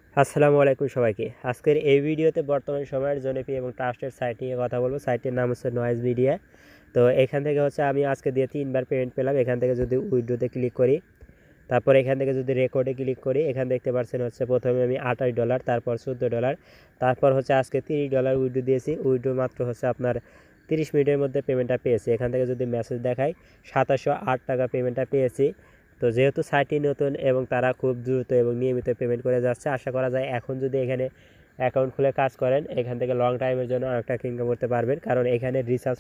আসসালামু আলাইকুম সবাইকে। আজকের এই ভিডিওতে বর্তমান সময়ের জনপ্রিয় এবং ট্রাস্টেড সাইট নিয়ে কথা বলবো। সাইটটির নাম হচ্ছে নয়েজ মিডিয়া। তো এখান থেকে হচ্ছে আমি আজকে দিয়ে ৩ বার পেমেন্ট পেলাম। এখান থেকে যদি উইথড্রোতে ক্লিক করি, তারপর এখান থেকে যদি রেকর্ডে ক্লিক করি, এখানে দেখতে পাচ্ছেন হচ্ছে প্রথমে আমি $২৮, তারপর $১৪, তারপর হচ্ছে আজকে $৩০ উইথড্রো দিয়েছি। উইথড্রো মাত্র হচ্ছে আপনার ৩০ মিনিটের মধ্যে পেমেন্টটা পেয়েছি। এখান থেকে যদি মেসেজ দেখাই, $২৭০৮ পেমেন্টটা পেয়েছি। তো যেহেতু সাইটটি নতুন এবং তারা খুব দ্রুত এবং নিয়মিত পেমেন্ট করে যাচ্ছে, আশা করা যায় এখন যদি এখানে অ্যাকাউন্ট খুলে কাজ করেন, এখান থেকে লং টাইমের জন্য অনেক টাকা ইনকাম করতে পারবেন। কারণ এখানে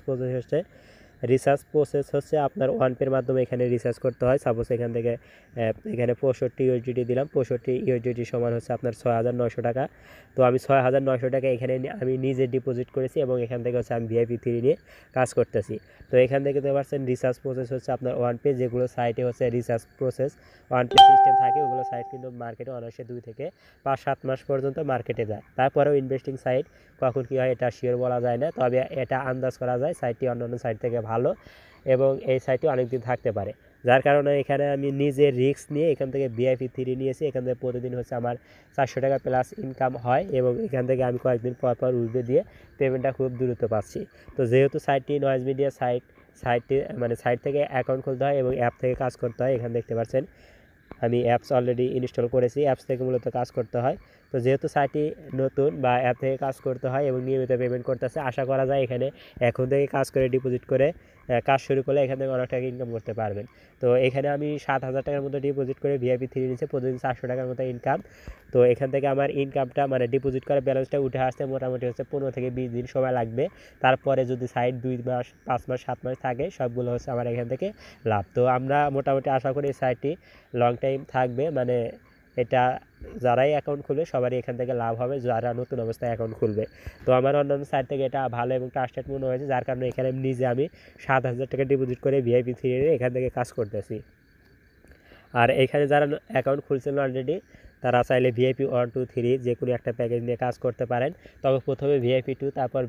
রিচার্জ হচ্ছে আপনার ওয়ানপের মাধ্যমে এখানে রিচার্জ করতে হয়। সাপোজ এখান থেকে এখানে 65 ইউএসডিটি দিলাম, 65 ইউএসডিটি সমান হচ্ছে আপনার ৬৯০০ টাকা। তো আমি ৬৯০০ টাকা এখানে আমি নিজে ডিপোজিট করেছি এবং এখান থেকে হচ্ছে আমি VIP3 নিয়ে কাজ করতেছি। তো এখান থেকে দেখতে পাচ্ছেন রিচার্জ প্রসেস হচ্ছে আপনার ওয়ান পে, যেগুলো সাইটে হচ্ছে recharge process one pay system থাকে, ওগুলো সাইট কিন্তু মার্কেটে অনায়াসে 2 থেকে 5-7 মাস পর্যন্ত মার্কেটে যায়। তারপরেও ইনভেস্টিং সাইট কখন কী হয় এটা শিওর বলা যায় না, তবে এটা আন্দাজ করা যায় সাইটটি অন্যান্য সাইট থেকে ভালো এবং এই সাইটটি অনেক দিন থাকতে পারে। যার কারণে এখানে আমি নিজে রিস্ক নিয়ে এখান থেকে VIP3 নিয়েছি। এখান থেকে প্রতিদিন হচ্ছে আমার 400 টাকা প্লাস ইনকাম হয় এবং এখান থেকে আমি কয়েকদিন পর পর উইথড্র দিয়ে পেমেন্টটা খুব দ্রুত পাচ্ছি। তো যেহেতু সাইটটি নয়েজ মিডিয়া সাইট থেকে অ্যাকাউন্ট খুলতে হয় এবং অ্যাপ থেকে কাজ করতে হয়। এখানে দেখতে পাচ্ছেন আমি অ্যাপস অলরেডি ইনস্টল করেছি, অ্যাপস থেকে মূলত কাজ করতে হয়। তো যেহেতু সাইটটি নতুন বা অ্যাপ থেকে কাজ করতে হয় এবং নিয়মিত পেমেন্ট করতেছে, আশা করা যায় এখানে এখন থেকে কাজ করে ডিপোজিট করে কাজ শুরু করলে এখান থেকে অনেক টাকা ইনকাম করতে পারবেন। তো এখানে আমি ৭,০০০ টাকার মতো ডিপোজিট করে VIP3 নিচ্ছে, প্রতিদিন ৪০০ টাকার মতো ইনকাম। তো এখান থেকে আমার ইনকামটা ডিপোজিট করা ব্যালেন্সটা উঠে আসতে মোটামুটি হচ্ছে 15 থেকে 20 দিন সময় লাগবে। তারপরে যদি সাইট 2 মাস, 5 মাস, 7 মাস থাকে, সবগুলো হচ্ছে আমার এখান থেকে লাভ। তো আমরা মোটামুটি আশা করি এই সাইটটি লং টাইম থাকবে, এটা যারাই অ্যাকাউন্ট খুলবে সবারই এখান থেকে লাভ হবে, যারা নতুন অবস্থায় অ্যাকাউন্ট খুলবে। তো আমার অন্যান্য সাইট থেকে এটা ভালো এবং ট্রাস্টেড মনে হয়েছে, যার কারণে এখানে নিজে আমি ৭,০০০ টাকা ডিপোজিট করে VIP3 এখান থেকে কাজ করতেছি। আর এখানে যারা অ্যাকাউন্ট খুলছেন অলরেডি, তারা চাইলে VIP1, 2, 3 যে কোনো একটা প্যাকেজ নিয়ে কাজ করতে পারেন। তবে প্রথমে VIP2, তারপর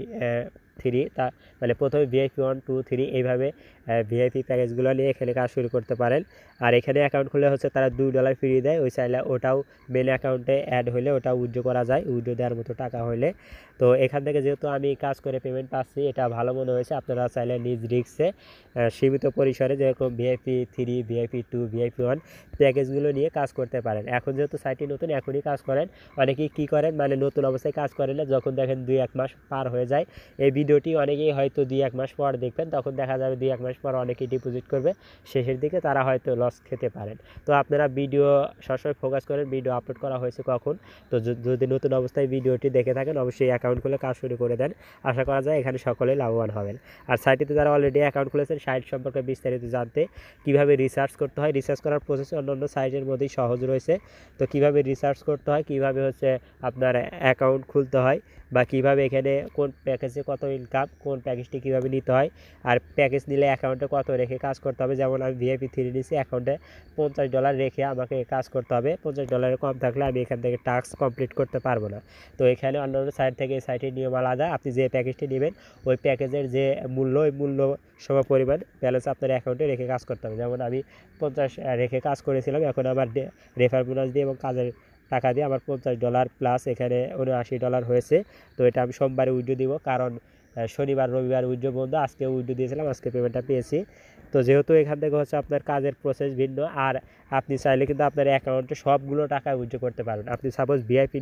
VIP3, প্রথমে VIP1, 2, 3 এইভাবে VIP প্যাকেজগুলো নিয়ে এখানে কাজ শুরু করতে পারেন। আর এখানে অ্যাকাউন্ট খুলে হচ্ছে তারা $2 ফ্রি দেয়, ওই চাইলে ওটাও মেন অ্যাকাউন্টে অ্যাড হলে ওটাও উইথড্র করা যায়, উইথড্র দেওয়ার মতো টাকা হলে। তো এখান থেকে যেহেতু আমি কাজ করে পেমেন্ট পাচ্ছি, এটা ভালো মনে হয়েছে। আপনারা চাইলে নিজ রিস্কে সীমিত পরিসরে যেরকম VIP3, VIP2, VIP1 প্যাকেজগুলো নিয়ে কাজ করতে পারেন। এখন যেহেতু সাইটটি নতুন, এখনই কাজ করেন। অনেকেই কী করেন, নতুন অবস্থায় কাজ করেন না, যখন দেখেন 2-1 মাস পার হয়ে যায়। এই ভিডিওটি অনেকেই হয়তো 2-1 মাস পর দেখবেন, তখন দেখা যাবে 2-1 মাস পর অনেকেই ডিপোজিট করবে, শেষের দিকে তারা হয়তো লস খেতে পারেন। তো আপনারা ভিডিও সবসময় ফোকাস করেন ভিডিও আপলোড করা হয়েছে কখন। তো যদি নতুন অবস্থায় ভিডিওটি দেখে থাকেন, অবশ্যই অ্যাকাউন্ট খুলে কাজ শুরু করে দেন, আশা করা যায় এখানে সকলেই লাভবান হবেন। আর সাইটটিতে যারা অলরেডি অ্যাকাউন্ট খুলেছেন, সাইট সম্পর্কে বিস্তারিত জানতে কীভাবে রিসার্চ করতে হয়, রিসার্চ করার প্রসেস অন্যান্য সাইটের মধ্যেই সহজ রয়েছে। তো কীভাবে রিসার্চ করতে হয়, কীভাবে হচ্ছে আপনার অ্যাকাউন্ট খুলতে হয়, বা কীভাবে এখানে কোন প্যাকেজে কত ইনকাম, কোন প্যাকেজটি কীভাবে নিতে হয়, আর প্যাকেজ নিলে অ্যাকাউন্টে কত রেখে কাজ করতে হবে। যেমন আমি VIP3 নিয়েছি, অ্যাকাউন্টে $50 রেখে আমাকে কাজ করতে হবে। $50 কম থাকলে আমি এখান থেকে টাস্ক কমপ্লিট করতে পারবো না। তো এখানে অন্যান্য সাইট থেকে এই সাইটের নিয়ম আলাদা। আপনি যে প্যাকেজটি নেবেন, ওই প্যাকেজের যে মূল্য, ওই মূল্য সম পরিমাণ ব্যালেন্স আপনার অ্যাকাউন্টে রেখে কাজ করতে হবে। যেমন আমি 50 রেখে কাজ করেছিলাম, এখন আমার রেফার বোনাস দিয়ে এবং কাজের টাকা দিয়ে আমার $50 প্লাস এখানে $79 হয়েছে। তো এটা আমি সোমবারে উইথড্র দিব, কারণ শনিবার রবিবার উইথড্র বন্ধ। আজকে উইথড্র দিয়েছিলাম, আজকে পেমেন্টটা পেয়েছি। তো যেহেতু এখান থেকে হচ্ছে আপনার কাজের প্রসেস ভিন্ন, আর আপনি চাইলে কিন্তু আপনার অ্যাকাউন্টে সবগুলো টাকা উইথড্র করতে পারবেন। আপনি সাপোজ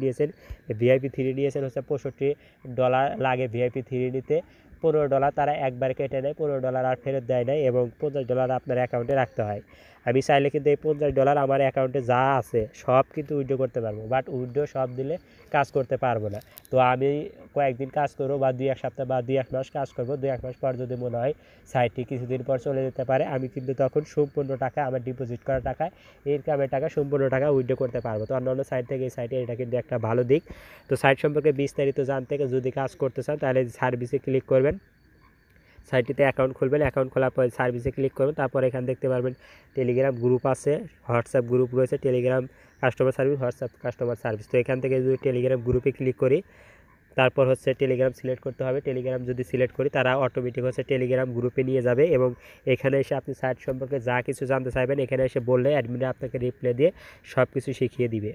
VIP3 নিয়েছেন হচ্ছে $65 লাগে VIP3 নিতে, $15 তারা একবার কেটে নেয়, $15 আর ফেরত দেয় নাই এবং $50 আপনার অ্যাকাউন্টে রাখতে হয়। আমি চাইলে কিন্তু এই $50 আমার অ্যাকাউন্টে যা আছে সব কিন্তু উইথড্র করতে পারবো, বাট উইথড্র সব দিলে কাজ করতে পারবো না। তো আমি কয়েকদিন কাজ করবো, বা 2-1 সপ্তাহ বা 2-1 মাস কাজ করবো। 2-1 মাস পর যদি মনে হয় সাইটটি কিছুদিন পর চলে যেতে পারে, আমি কিন্তু তখন সম্পূর্ণ টাকা, আমার ডিপোজিট করা টাকা, ইনকামের টাকা, সম্পূর্ণ টাকা উইথড্র করতে পারবো। তো অন্যান্য সাইট থেকে এই সাইটে এটা কিন্তু একটা ভালো দিক। তো সাইট সম্পর্কে বিস্তারিত জানতে যদি কাজ করতে চান, তাহলে সার্ভিসে ক্লিক করবেন। সাইটটিতে অ্যাকাউন্ট খুলবেন, অ্যাকাউন্ট খোলার পরে সার্ভিসে ক্লিক করবেন। তারপর এখানে দেখতে পারবেন টেলিগ্রাম গ্রুপ আছে, হোয়াটসঅ্যাপ গ্রুপ রয়েছে, Telegram customer service, WhatsApp customer service. তো এখান থেকে যদি টেলিগ্রাম গ্রুপে ক্লিক করি, তারপর হচ্ছে টেলিগ্রাম সিলেক্ট করতে হবে। টেলিগ্রাম যদি সিলেক্ট করি, তারা অটোমেটিক হচ্ছে টেলিগ্রাম গ্রুপে নিয়ে যাবে এবং এখানে এসে আপনি সাইট সম্পর্কে যা কিছু জানতে চাইবেন, এখানে এসে বললে অ্যাডমিনে আপনাকে রিপ্লাই দিয়ে সব কিছু শিখিয়ে দিবে।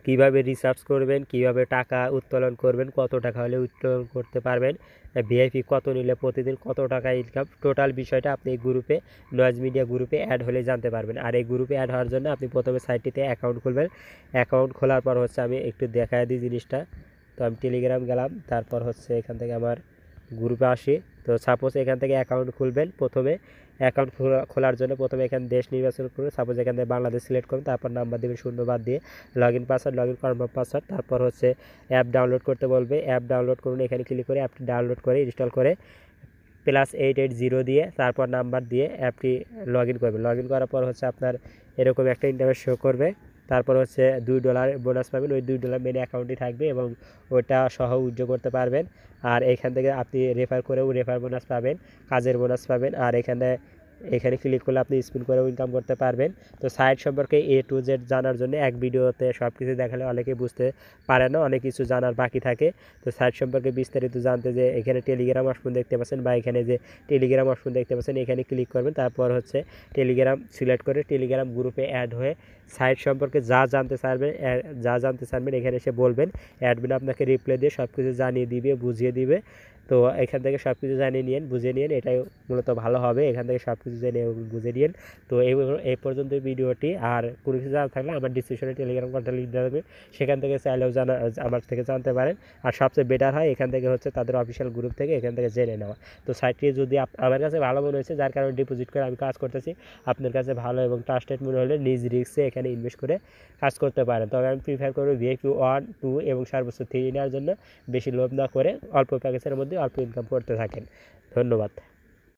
কিভাবে রিসার্চ করবেন, কিভাবে টাকা উত্তোলন করবেন, কত টাকা হলে উত্তোলন করতে পারবেন, ভিআইপি কত নিলে প্রতিদিন কত টাকা ইনকাম, টোটাল বিষয়টা আপনি এই গ্রুপে নয়েজ মিডিয়া গ্রুপে অ্যাড হলে জানতে পারবেন। আর এই গ্রুপে অ্যাড হওয়ার জন্য আপনি প্রথমে সাইটটিতে অ্যাকাউন্ট খুলবেন। অ্যাকাউন্ট খোলার পর হচ্ছে আমি একটু দেখায় দিই জিনিসটা। তো আমি টেলিগ্রাম গেলাম, তারপর হচ্ছে এখান থেকে আমার গ্রুপে আসি। তো সাপোজ এখান থেকে অ্যাকাউন্ট খুলবেন। প্রথমে অ্যাকাউন্ট খোলার জন্য প্রথমে এখানে দেশ নির্বাচন করুন। সাপোজ এখান থেকে বাংলাদেশ সিলেক্ট করুন, তারপর নাম্বার দেবেন শূন্য বাদ দিয়ে, log in password, log in করার পাসওয়ার্ড। তারপর হচ্ছে অ্যাপ ডাউনলোড করতে বলবে, অ্যাপ ডাউনলোড করুন। এখানে ক্লিক করে অ্যাপটি ডাউনলোড করে ইনস্টল করে +880 দিয়ে তারপর নাম্বার দিয়ে অ্যাপটি লগ ইন করবেন। লগ ইন করার পর হচ্ছে আপনার এরকম একটা ইন্টারফেস শো করবে। তারপর হচ্ছে $2 বোনাস পাবেন। ওই $2 মেন অ্যাকাউন্টে থাকবে এবং ওটা সহ উইথড্র করতে পারবেন। আর এখান থেকে আপনি রেফার করেও রেফার বোনাস পাবেন, কাজের বোনাস পাবেন। আর এখানে ক্লিক করলে আপনি স্পিন করেও ইনকাম করতে পারবেন। তো সাইট সম্পর্কে A to Z জানার জন্য এক ভিডিওতে সব কিছু দেখালে অনেকে বুঝতে পারে না, অনেক কিছু জানার বাকি থাকে। তো সাইট সম্পর্কে বিস্তারিত জানতে যে এখানে টেলিগ্রাম অপশন দেখতে পাচ্ছেন বা এখানে যে টেলিগ্রাম অপশন দেখতে পাচ্ছেন, এখানে ক্লিক করবেন। তারপর হচ্ছে টেলিগ্রাম সিলেক্ট করে টেলিগ্রাম গ্রুপে অ্যাড হয়ে সাইট সম্পর্কে যা জানতে চাইবেন এখানে এসে বলবেন। অ্যাডমিন আপনাকে রিপ্লাই দিয়ে সব কিছু জানিয়ে দিবে, বুঝিয়ে দিবে। তো এখান থেকে সব কিছু জানিয়ে নিন, বুঝে নিন, এটাই মূলত ভালো হবে। এখান থেকে সব কিছু জেনে বুঝে নিন। তো এই পর্যন্ত ভিডিওটি। আর কোনো কিছু জানা থাকলে আমার ডিসক্রিপশনে টেলিগ্রাম কন্ট্যাক্ট লিঙ্ক দেওয়া হবে, সেখান থেকে চাইলেও আমার থেকে জানতে পারেন। আর সবচেয়ে বেটার হয় এখান থেকে হচ্ছে তাদের অফিসিয়াল গ্রুপ থেকে এখান থেকে জেনে নেওয়া। তো সাইটটি যদি আমার কাছে ভালো মনে হয়েছে, যার কারণে ডিপোজিট করে আমি কাজ করতেছি, আপনার কাছে ভালো এবং ট্রাস্টেড মনে হলে নিজ রিস্কে এখানে ইনভেস্ট করে কাজ করতে পারেন। তবে আমি প্রিফার করব ভিআইপি 1, 2 এবং সর্বোচ্চ 3 নেওয়ার জন্য। বেশি লোভ না করে অল্প প্যাকেজের মধ্যে অল্প ইনকাম করতে থাকেন। ধন্যবাদ।